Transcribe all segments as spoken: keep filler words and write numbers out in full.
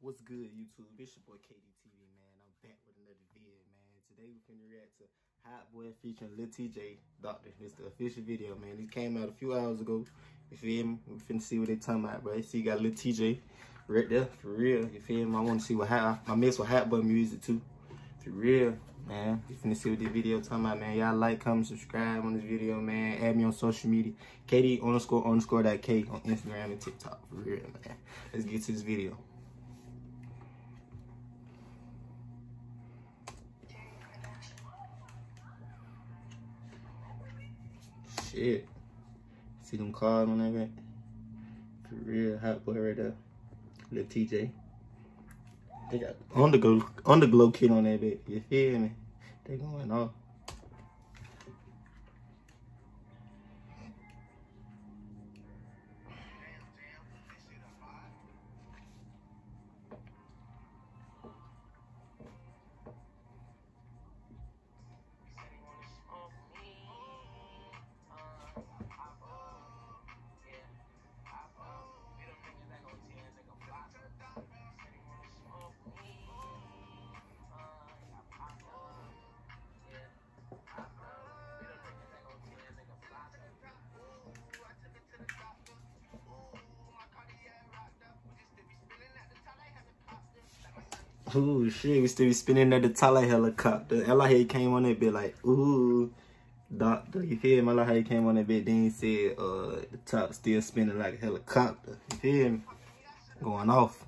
What's good, YouTube? It's your boy K D T V, man. I'm back with another video, man. Today we're finna react to Hotboii featuring Lil Tjay, Doctor. This the official video, man. This came out a few hours ago. You feel me? We finna see what they talking about, bro. You see, you got Lil Tjay right there, for real. You feel me? I wanna see what Hot, I mess with Hotboii music too, for real, man. You finna see what this video talking about, man. Y'all like, comment, subscribe on this video, man. Add me on social media, K D underscore underscore that K on Instagram and TikTok, for real, man. Let's get to this video. Shit. See them cars on that bit? For real, Hotboii right there. Lil Tjay. They got underglow, underglow kit on that bit. You feel me? They going off. Ooh, shit, we still be spinning at the Tjay helicopter. I like how he came on that bit like, ooh, Doctor, you feel me? I like how he came on that bit, then he said, uh, the top still spinning like a helicopter. You feel me? Going off.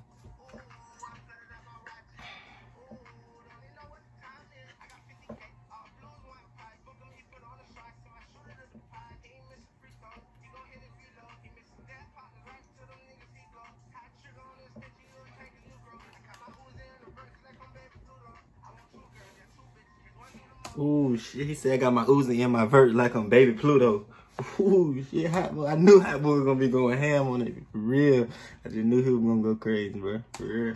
Ooh, shit, he said I got my Uzi in my vert like I'm Baby Pluto. Ooh, shit, Hotboii. I knew Hotboii was gonna be going ham on it, for real. I just knew he was gonna go crazy, bro, for real.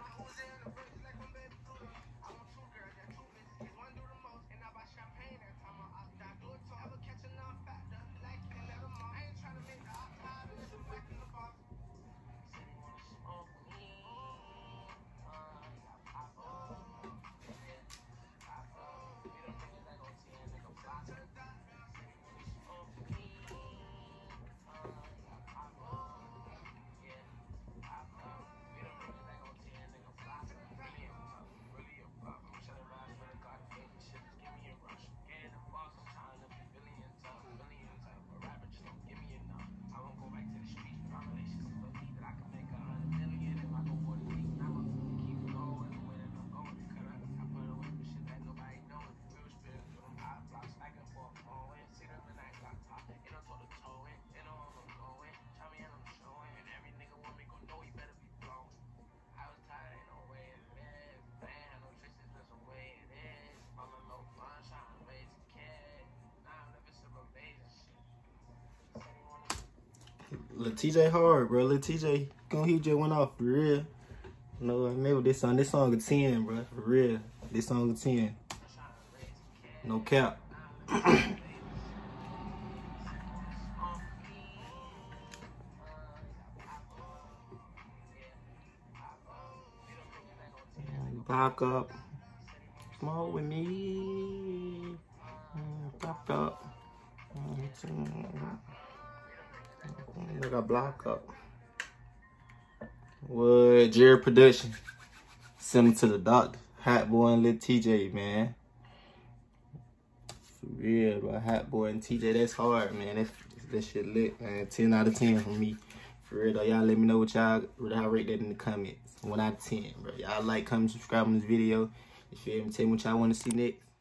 Lil Tjay hard, bro. Lil Tjay, gonna he just went off, for real. No, maybe this song, this song a ten, bro, for real. This song a ten. No cap. Back up. Smoke with me. Back up. Look, I block up. What? Jerry Production. Send him to the Doctor. Hotboii and Lil Tjay, man. For real, bro. Hotboii and Tjay, that's hard, man. That, that shit lit, man. ten out of ten for me. For real, though. Y'all let me know what y'all, what y'all rate that in the comments. one out of ten, bro. Y'all like, comment, subscribe on this video. You feel me? Tell me what y'all want to see next.